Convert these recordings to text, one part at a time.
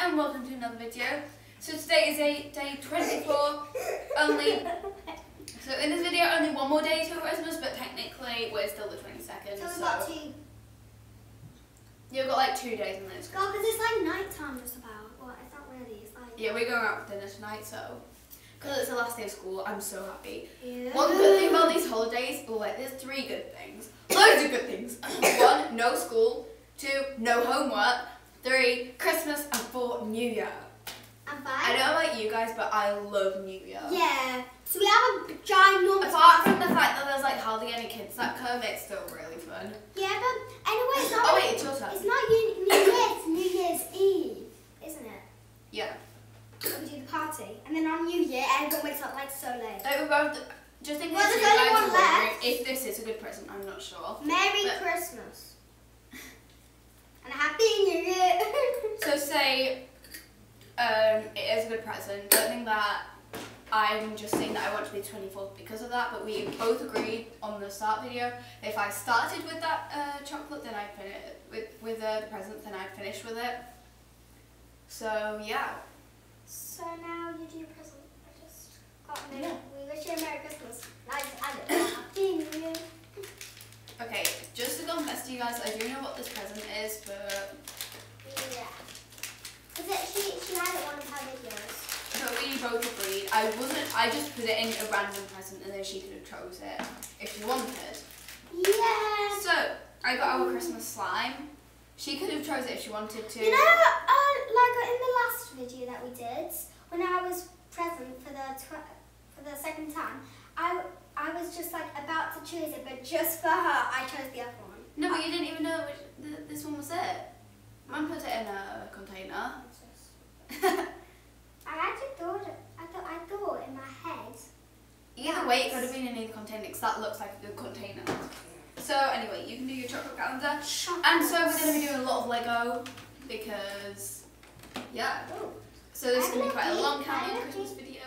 and welcome to another video. So today is day 24 only. So in this video only one more day till Christmas, but technically we're still the 22nd. So we've got two. You've got like 2 days in this. God, because it's like night time just about. Well, it's not really, it's like... Yeah, we're going out for dinner tonight, so... Because it's the last day of school, I'm so happy. Yeah. One good thing about these holidays, well, like, there's 3 good things. Loads of good things. 1, no school. 2, no homework. 3, Christmas. And 4, New Year. And 5? I don't know about you guys, but I love New Year. Yeah. So we have a giant Apart from the fact that there's like hardly any kids that come, it's still really fun. Yeah, but anyway, it's not... Oh wait, it's your turn. It's not New Year, it's New Year's Eve, isn't it? Yeah. We do the party. And then on New Year, everyone wakes up like so late. Like, we're both, just in case Well, you there's guys only are one wondering left. if this is a good present, I'm not sure. Merry Christmas. And a Happy New Year. So say it is a good present. Don't think that I'm just saying that I want to be 24th because of that, but we both agreed on the start video if I started with that chocolate, then I'd finish with the present, then I'd finish with it. So yeah. So now you do your present. I just got a Yeah. We wish you a Merry Christmas. I Happy New Year. Okay, just to confess to you guys, I do know what this present is, but Yeah. Because she had it one of her videos. we both agreed. I just put it in a random present and then she could have chose it if she wanted. Yeah. So, I got our Christmas slime. She could have chose it if she wanted to. You know, like in the last video that we did, when I was present for the second time, I was just like about to choose it, but just for her, I chose the other one. No, but you didn't even know this one was it. Mum put it in a container. I actually thought in my head. Either way, it could have been in either container because that looks like a good container. So anyway, you can do your chocolate calendar. And so we're going to be doing a lot of Lego because, yeah. So this is going to be quite a long countdown Christmas video.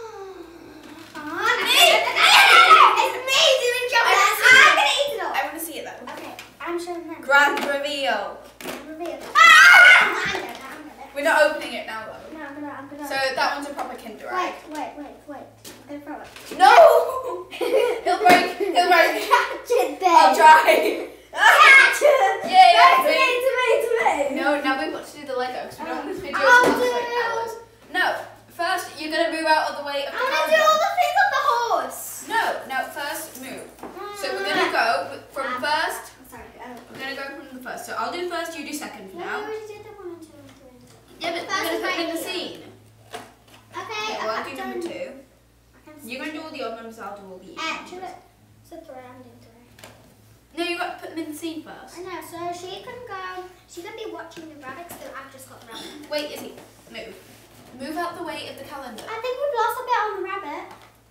It's me doing chocolate. I'm going to eat it all. I want to see it though. Okay, I'm showing them. Grand reveal. Reveal. We're not opening it now though. No, I'm gonna. So that one's a proper Kinder Egg. Wait. I'm gonna throw it. No! He'll break. Catch it then. I'll try. Catch it. Yeah. To me. No, now we've got to do the Lego because we don't want this video I'll to do last like hours. No, first you're going to move out of the way of the I'm gonna calendar. do all the things on the horse. No, first move. So we're going to go from first. I'm sorry. We're going to go from the first. So I'll do first, you do second for No, now. we already did the 1 and 2 and 3 and 4. Yeah, but First we're going to is put it in right the here. scene. Okay, Okay, well, I'll do I've number done- 2. You're going to do all the odd numbers, I'll do all the even Actually, numbers. so 3, I'm doing 3. No, you've got to put them in the scene first. I know, so she can go, she can be watching the rabbits, so I've just got the rabbit. Wait, Izzy, move. Move out the way of the calendar. I think we've lost a bit on the rabbit.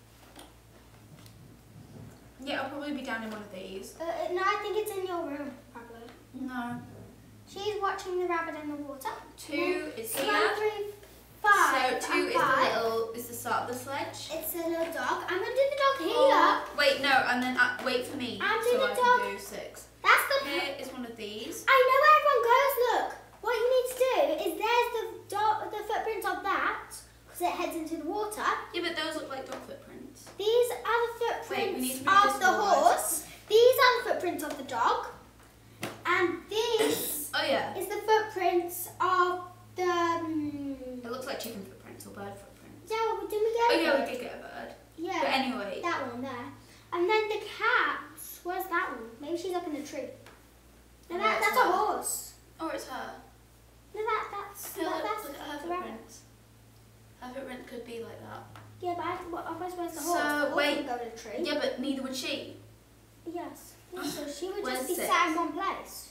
Yeah, it'll probably be down in one of these. No, I think it's in your room, probably. No. She's watching the rabbit in the water. 2 is So here. 1, 3, 5. So 2 is is the start of the sledge. It's a little dog. I'm gonna do the dog here. Wait, no, and then wait for me. I'm so doing I the can dog. do 6. That's the. Here is one of these. I know where everyone goes. Look. What you need to do is there's the footprints of that because it heads into the water. Yeah, but those look like dog footprints. These are the Wait, we need footprints to move of this the forward. horse. These are the footprints of the dog. And this Oh yeah. is the footprints of the. It looks like chicken footprints or bird footprints. Yeah, did we get Oh it? yeah, we did get a bird. Yeah. But anyway. That one there. And then the cat. Where's that one? Maybe she's up in a tree. No, No, that's it's a her. horse. Oh, it's her. No, that's No, look that's at her the rabbit. footprints. Her footprint could be like that. Yeah, but otherwise where's the So, horse? The horse wait. would go in a tree. Yeah, but neither would she. Yes. So she would Where's just be 6? sat in one place.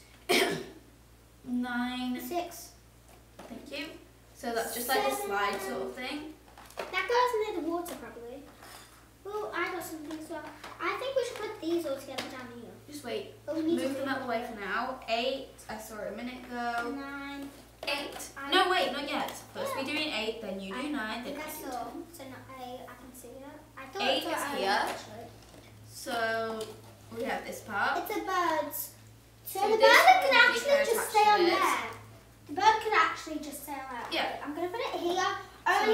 9. 6. Thank you. So that's just like a 7. slide sort of thing. That goes near the water probably. Well, I got something as well. I think we should put these all together down here. Just wait. But we need Move to them out of the way for now. 8. I saw it a minute ago. 9. 8. I- No, wait, not yet. First Yeah. we're doing 8, then you do 9, I then think I I do saw. 10. So no, I can see it. I thought 8 it was is early, here. actually. So we have this part. It's a bird's. So So the this bird one can we actually can just attach stay to on this. there. The bird can actually just stay on there. Yeah,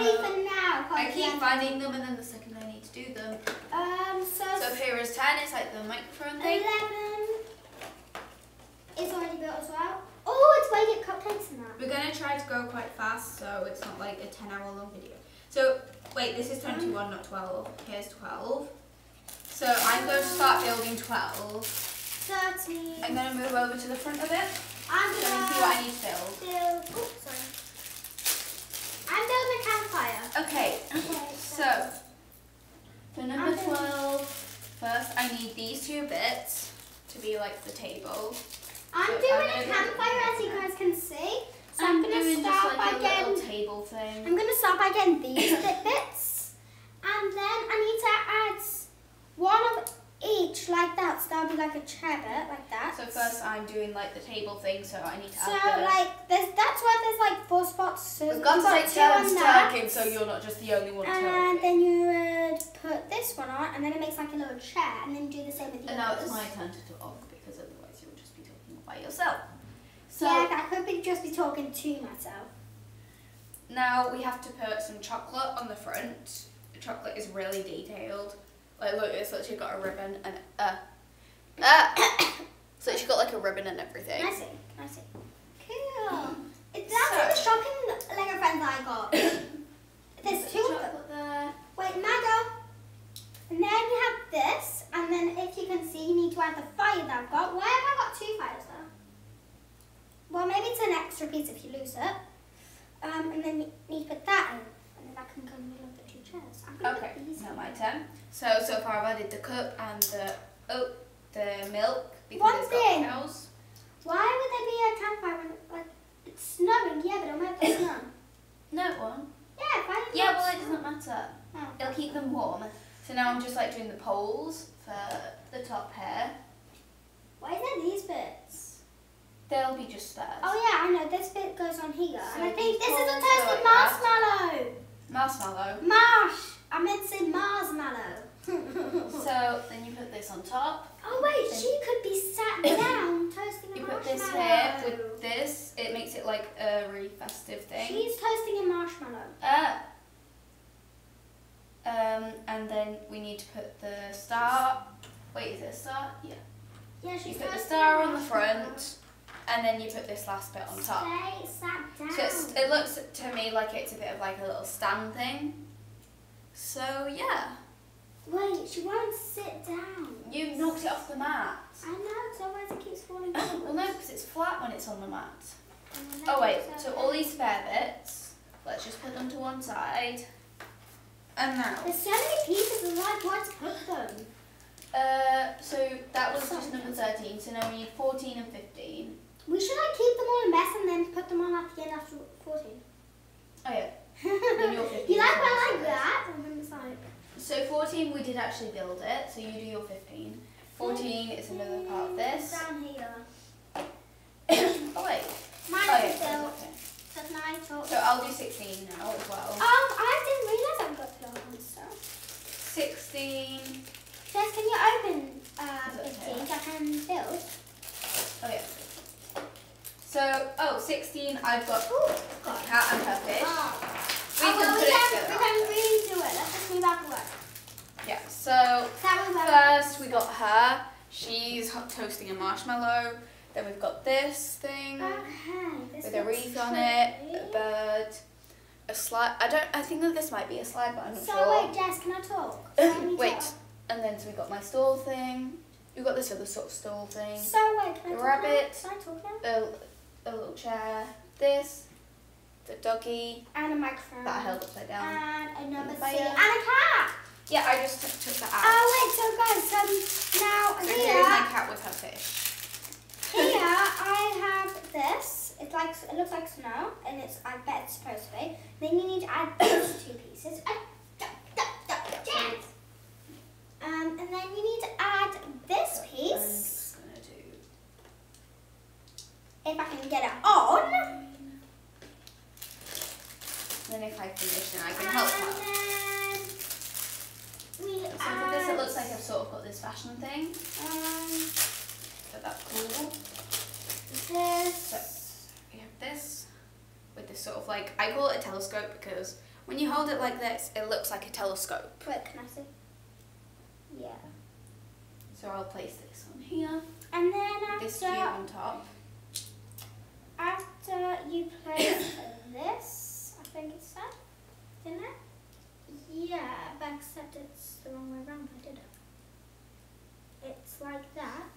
3 for now. I keep finding them and then the second I need to do them. So here is 10, it's like the microphone thing. 11 is already built as well. Oh, it's where you get cupcakes in that. We're going to try to go quite fast so it's not like a 10-hour long video. So, wait, this is 21, not 12. Here's 12. So I'm going to start building 12. 13. I'm going to move over to the front of it. I'm So going you see what I need to build. Oh, sorry. I'm building a campfire. Okay, Okay, so for number 12, first I need these 2 bits to be like the table. I'm So doing I'm a gonna campfire as you guys can see. So I'm going to doing just start like by a getting... little table thing. I'm going to start by getting these bits. And then I need to add one of each like that. So that'll be like a chair bit, like that. So first I'm doing like the table thing, so I need to So add the... like, that's why there's like 4 spots. So We've got to take two on turns that. talking so you're not just the only one And talking. then you would put this one on, and then it makes like a little chair, and then do the same with the And now others. it's my turn to talk because otherwise you'll just be talking by yourself. So Yeah, I could just be talking to myself. now we have to put some chocolate on the front. The chocolate is really detailed. Like look, it's literally got a ribbon and so it's got like a ribbon and everything. Can I see? Cool. That's So- the shocking Lego friends I got. There's 2 of them. chocolate there. Wait, Mago. And then you have this, and then if you can see, you need to add the fire that I've got. Why have I got 2 fires there? Well, maybe it's an extra piece if you lose it. And then you need to put that in, and then that can go in the middle of the 2 chairs. I'm gonna Okay, put these now in. my turn. So far I've added the cup and the milk because One it's thing. got cows. Why would there be a campfire when like it's snowing? Yeah, but it'll make the snow. No one. Yeah, why did Yeah, well it doesn't matter. Oh. It'll keep them warm. So now I'm just like doing the poles for the top here. Why is there these bits? They'll be just spares. Oh yeah, I know. This bit goes on here, So and I think this is a poles go toasted like that. marshmallow. Marshmallow. Marsh. I meant to say marshmallow. So then you put this on top. Oh wait, she could be sat down toasting a You marshmallow. put this here with this. It makes it like a really festive thing. She's toasting a marshmallow. And then we need to put the star. Wait, is it a star? Yeah. Yeah, You she's put the toasting star a on the marshmallow. front, and then you put this last bit on top. Stay sat down. So it looks to me like it's a bit of like a little stand thing. So yeah, Wait, she won't sit down. you knocked it off the mat. I know, so otherwise it keeps falling down. Well, no, because it's flat when it's on the mat. Oh wait, so all these spare bits, let's just put them to one side. And now, There's so many pieces and like where to put them. so that was just number 13. So now we need 14 and 15. We should like keep them all in mess and then put them on at the end after 14. Oh yeah. Then you're 15. You like one like that? And then it's like... So 14 we did actually build it. So you do your 15. 14 is another part of this. Down here. Oh wait. Mine Oh is yeah. built. Okay. That's nice. So I'll do 16 now as well. I didn't realise I got to build stuff. 16. Jess, can you open Is it 15 so I can build? Oh yeah. So 16 I've got Ooh, the got it. cat and her fish. We can well, put we it can together. redo it. Let's just move out the way. Yeah. So That was first we got her. She's toasting a marshmallow. Then we've got this thing Okay. This with a looks wreath on it, pretty. a bird, a slide. I think that this might be a slide, but I'm not So sure. wait, Jess, can I talk? I need to- Wait. And then so we got my stall thing. We got this other sort of stall thing. So wait, can I The talk rabbit. now? Can I talk now? A little chair. This. The doggy And a microphone. that I held upside down. And another the fire. seat. And a cat. Yeah, I just took that out. Oh wait, so guys, now So here, here's my cat with her fish. here I have this. It's like it looks like snow, and it's I bet it's supposed to be. Then you need to add these 2 pieces. Yes. And then you need to add this I'm piece. just gonna do. If I can get it on. Then if I finish, then I can help her. And then we So for this, it looks like I've sort of got this fashion thing. So that's cool. this. So we have this with this sort of like, I call it a telescope because When you hold it like this, it looks like a telescope. Wait, can I see? Yeah. So I'll place this on here. And then This cube on top. after you place this, I think it's said, didn't it? Yeah, but except it's the wrong way around. I did it. It's like that.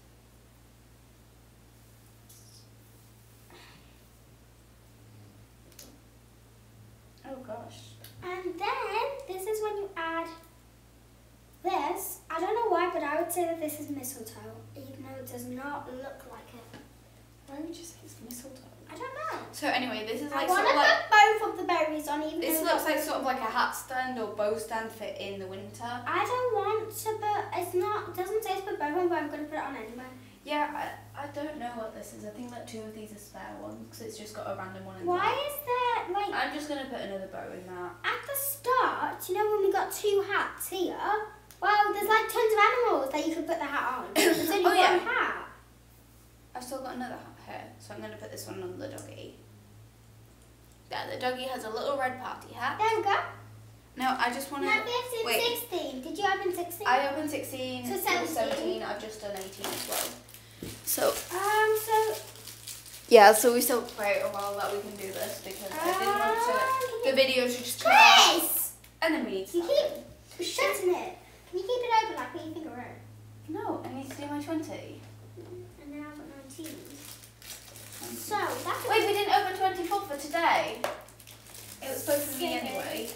Oh gosh. And then this is when you add this. I don't know why, but I would say that this is mistletoe, even though it does not look like it. Why would you say it's mistletoe? I don't know. So anyway, this is I like want sort to of like, put both of the berries on, even this though looks that- like sort of like a hat stand or bow stand for in the winter. I don't want to put. It's not. It doesn't say to put both of them, but I'm going to put it on anyway. Yeah, I don't know what this is. I think that 2 of these are spare ones because it's just got a random one in Why there. is there like I'm just going to put another bow in that. at the start? You know when we got 2 hats here? Well, there's like tons of animals that you could put the hat on. There's only Oh, yeah. one hat. I've still got another hat here, so I'm going to put this one on the doggy. Yeah, the doggy has a little red party hat. There we go. No, I just want to... Now 15, wait. 16. Did you open 16? I opened 16, So it was 17. 17, I've just done 18 as well. So, So yeah, so we still wait a while that we can do this because I didn't want to... The video should just cut off. Chris! And then we need to You start keep shutting it. Can you keep it open like what you think around? No, I need to do my 20. And then I've got 19. So that's Wait, we didn't open 24 for today. It was supposed to be Skip it. anyway.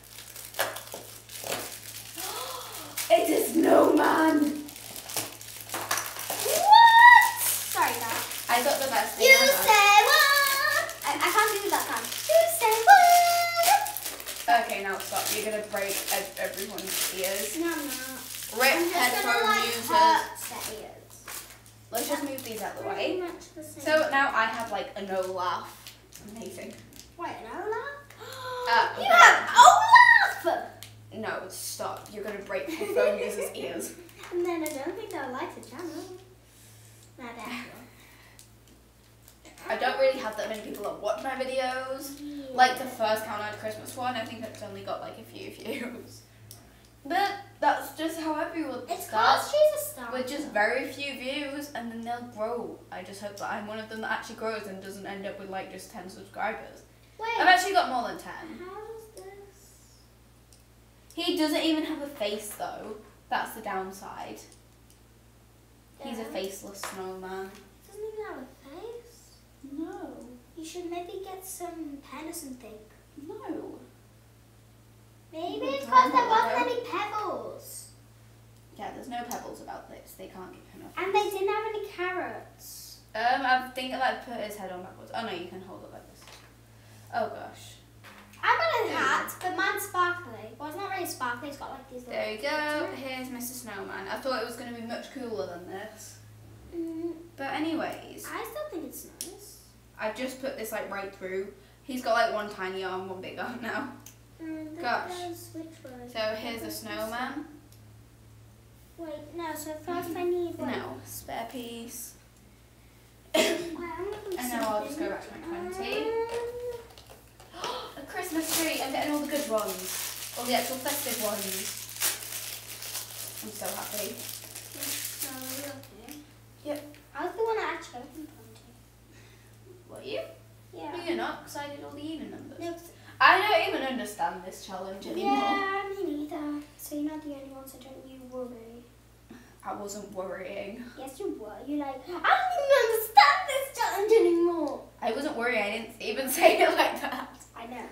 It's a snowman! What? Sorry, Dad. I got the best thing You ever. say what? I can't do that time. You say what? Okay, now stop. You're gonna break everyone's ears. No, I'm not. Rip I'm just headphone gonna like users. hurt their ears. Let's just move these out of the Pretty way. much the same. So now I have like a no laugh. Amazing. Wait, an Olaf? You Okay. have Olaf! No, stop. You're gonna break headphone users' ears. And then I don't think they'll like the channel. Not that I don't really have that many people that watch my videos. Like the first Countdown to Christmas one, I think it's only got like a few views. But that's just how everyone It's starts. because she's a star. With just very few views and then they'll grow. I just hope that I'm one of them that actually grows and doesn't end up with like just 10 subscribers. Wait, I've actually got more than 10. how does this? He doesn't even have a face though. That's the downside. He's a Yeah. faceless snowman. Doesn't even have a face. No. You should maybe get some pen or something. No. Maybe Oh, it's because there no. wasn't any pebbles. Yeah, there's no pebbles about this. They can't give him a And they didn't have any carrots. I think I like put his head on backwards. Oh no, you can hold it like this. Oh gosh. I got a hat, but mine's sparkly. Well, it's not really sparkly. It's got like these little... There you go. Here's Mr. Snowman. I thought it was going to be much cooler than this. But anyways, I still think it's nice. I've just put this like right through. He's got like one tiny arm, one big arm now. Gosh. Which way? So here's the snowman. Wait, no. So first I need like... No, spare piece. Wait, I'm looking for And now I'll just go something. back to my 20. A Christmas tree. I'm getting all the good ones. All the actual festive ones. I'm so happy. So, okay. Yep. I was the one that actually opened 20. Were you? Yeah. No, you're not, because I did all the even numbers. No, I don't even understand this challenge anymore. yeah, me neither. So you're not the only one, so don't you worry. I wasn't worrying. Yes, you were. You're like, I don't even understand this challenge anymore. I wasn't worrying. I didn't even say it like that. I know.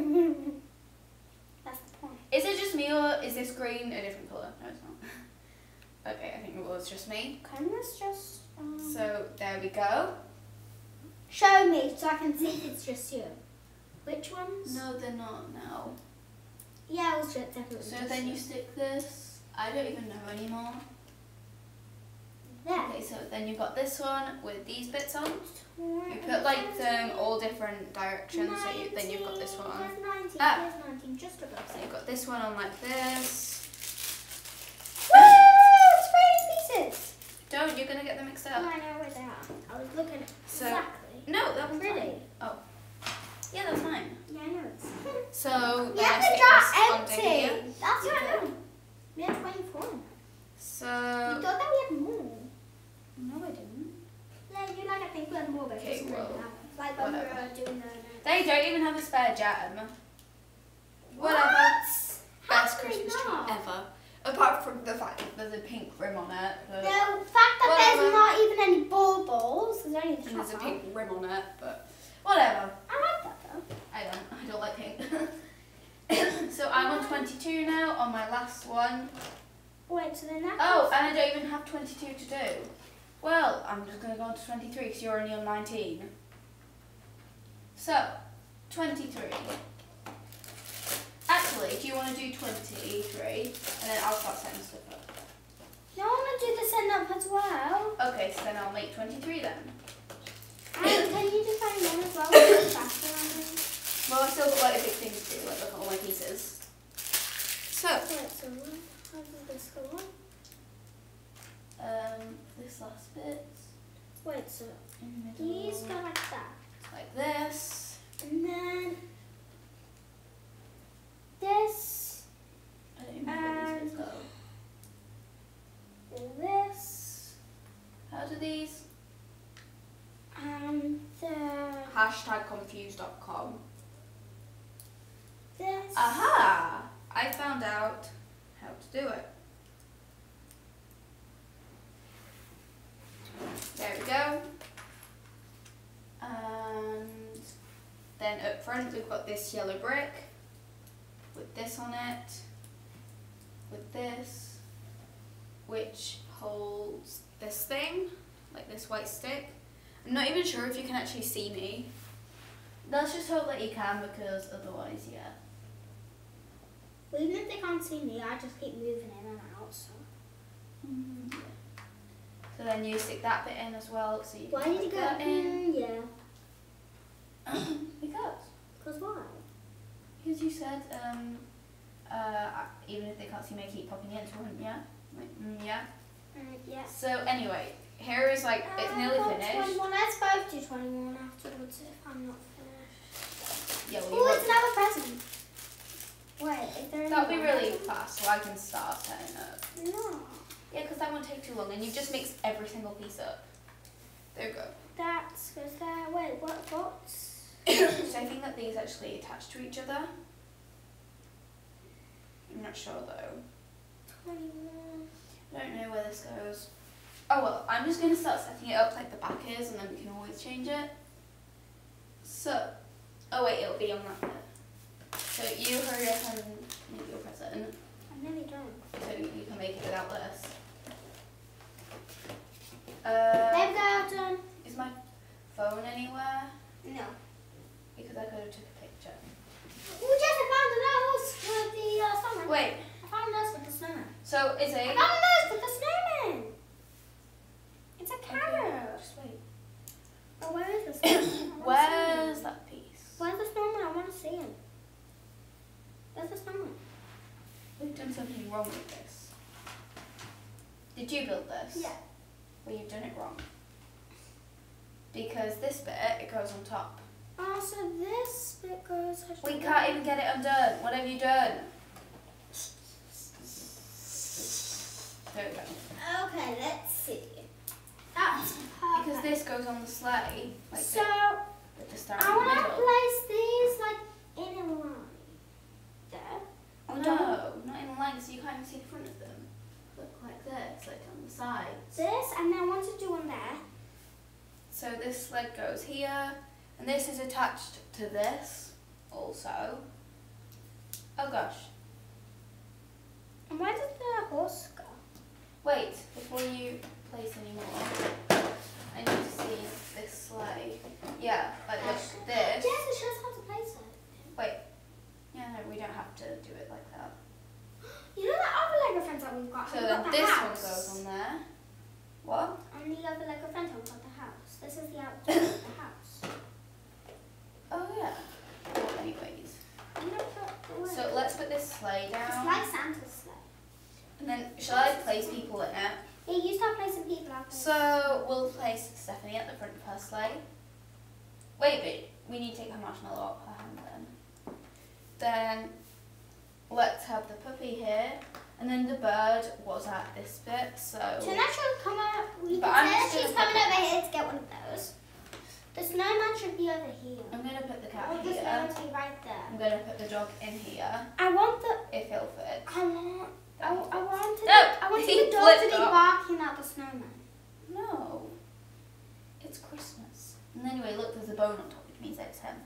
That's the point. Is it just me or is this green a different colour? No, it's not. Okay, I think it was just me. Can this just... So there we go. show me so I can see if it's just you. Which ones? No, they're not now. Yeah, it was just definitely So just then you stick this. I don't even know anymore. there. Okay, so then you've got this one with these bits on. You You put like them all different directions. So then you've got this one. There's 19, Ah. there's 19, just above. So you've got this one on like this. Woo! It's raining pieces! Don't, you're gonna get them mixed Oh, up. I know where they are. I was looking at So- exactly. No, that one's Really? fine. Oh. Yeah, that's fine. Yeah, I know it's. So We have the jar empty. That's right. We have 24. So You thought that we had more. no, I didn't. Yeah, you like I think we had more, but it Okay, doesn't really well, matter. Like when we whatever. were doing the. They don't even have a spare gem. What? Whatever. How Best can they Christmas tree not? ever. Apart from the fact that there's a pink rim on it. But The fact that Whatever. there's not even any baubles, there's only the and there's a top pink one. rim on it, but whatever. I like that though. I don't like pink. So I'm on 22 now on my last one. Wait, so then that. Oh, and I don't even have 22 to do. Well, I'm just going to go on to 23 because you're only on 19. So, 23. Actually, do you want to do 23 and then I'll start setting stuff up? No, I want to do the send up as well. Okay, so then I'll make 23 then. And can you just find one as well? Faster on me. Well, I've still got like a big thing to do, like look at all my pieces. So, Wait, so how does this go on? this last bit Wait, so in the middle, these go like that. like this. And then this, I don't even know where these bits go. this, How do these? and Hashtag confused.com. this. Aha! I found out how to do it. There we go. And then up front we've got this yellow brick with this on it, with this, which holds this thing, like this white stick. I'm not even sure if you can actually see me. Let's just hope that you can, because otherwise, yeah. Well, even if they can't see me, I just keep moving in and out. So. So then you stick that bit in as well, so you can Why did you put go that in. Yeah. Because Why? you said even if they can't see me, I keep popping into one, yeah? Like, yeah. Yeah. So anyway, here is like, it's nearly finished. 21. Let's both do 21 afterwards if I'm not finished. Yeah, well, Oh, you it's another present. Wait, is there that'll be another really present? fast, so I can start setting up. No. Yeah, because that won't take too long, and you just mix every single piece up. There you go. That's because there. Wait, what's. So I think that these actually attach to each other. I'm not sure though. 21. I don't know where this goes. Oh well, I'm just going to start setting it up like the back is, and then we can always change it. So, oh wait, it'll be on that bit. So you hurry up and make your present, I'm nearly done. so you can make it without this. There we go, done. Is my phone anywhere? No. Because I could have took a picture. Oh, Jess, I found a nose with the snowman. Wait, I found a nose with the snowman. so is I it? found a nose with the snowman. It's a Okay, carrot. just wait. Oh, where is the snowman? Where's that piece? Where's the snowman? I want to see him. Where's the snowman? We've done something wrong with this. Did you build this? Yeah. Well, you've done it wrong. Because this bit, it goes on top. Oh, so this bit goes. We can't even get it undone. What have you done? There we go. Okay, let's see. That's perfect. Because this goes on the sleigh, like so this, with the star I in want the to middle. place these like in a line. There. Oh no, not in a line, so you can't even see the front of them. Look like this, like on the sides. This, and then I want to do one there. So this sled goes here, and this is attached to this also. Oh gosh. And where did the horse go? Wait, before you place any more, I need to see this sleigh. Yeah, like look, Yes, this. it shows how to place it. Wait. Yeah, no, we don't have to do it like that. You know that other Lego friends that we've got? So We've then got this the one house. goes on there. What? And the other Lego friends that we've got the house. This is the outdoor of the house. Oh yeah. Well, anyways. You know the word. So let's put this sleigh It's down. like Santa's sleigh. And then shall I place people in it? Yeah, you start placing people out there. So we'll place Stephanie at the front of her sleigh. Wait, but we need to take her marshmallow off her hand then. Then let's have the puppy here. And then the bird was at this bit, so... So now she'll come out. We But can I'm say just that she's gonna coming over here to get one of those. The snowman should be over here. I'm going to put the I cat want the here. snowman to be right there. I'm going to put the dog in here, I want the... if he'll fit. I wanted No, the he dog to flipped be up. barking at the snowman. No. It's Christmas. And anyway, look, there's a bone on top, which means it's him.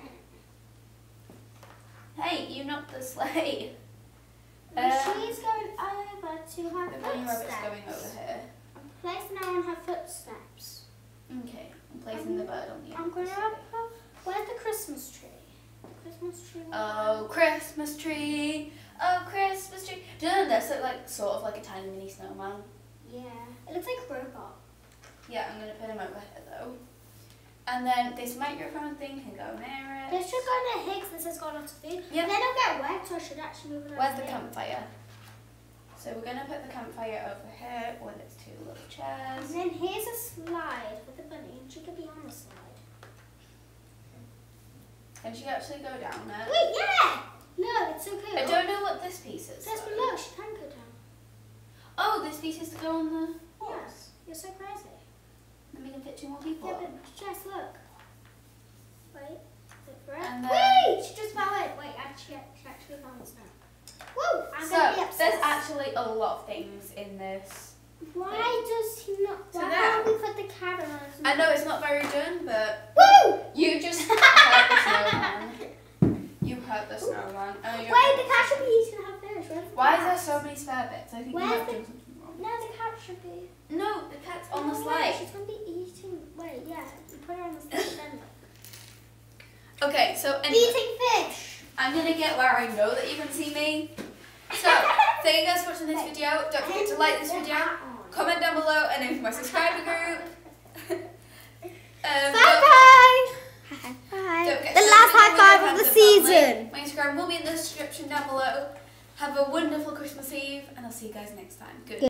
Hey, you knocked the sleigh. She's going over to her The bunny rabbit's footsteps. going over here. I'm placing her on her footsteps. Okay, I'm placing the bird on the I'm end. going to put... Where's the Christmas tree? Christmas tree. Oh, Christmas tree. Oh, Christmas tree. Doesn't this look like sort of like a tiny mini snowman? Yeah. It looks like a robot. Yeah, I'm going to put him over here though. And then this microphone thing can go near it. This should go in the Higgs. This has got lots of food. Yep. Then it'll get wet, so I should actually move it over Where's the here. campfire? So we're going to put the campfire over here with its two little And chairs. then here's a slide for the bunny, and she could be on the slide. Can she actually go down it? Wait, yeah! Look, it's so cool. I don't know what this piece is. It says though. below, she can go down. Oh, this piece is to go on the horse. Yes, you're so crazy. Then we can fit 2 more people Yeah, on. but Jess, look. Wait, wait for it. And then- Wait, she just fell in. Wait, she actually fell in the snow. Woo! I'm So, gonna be there's obsessed. actually a lot of things in this. Why does he not? So Why there. don't we put the camera on? I know it's not very done, but Woo! you just hurt the snowman. You hurt the snowman. Oh, you're Wait, the cat should be eating her fish. Where's the Why is cat? there so many spare bits? I think you Where's might the- do something wrong. No, the cat should be. No, the cat's on the Oh, slide. wait, she's gonna be eating. Wait, yeah, you put her on the slide then. Okay, so anyway, Eating fish. I'm gonna get where I know that you can see me. So, thank you guys for watching this video. Don't forget to like this video, comment down below, and in my subscriber group. Bye bye. Bye. Don't forget The to last share high this five video of with the friends and family. season. My Instagram will be in the description down below. Have a wonderful Christmas Eve, and I'll see you guys next time. Good.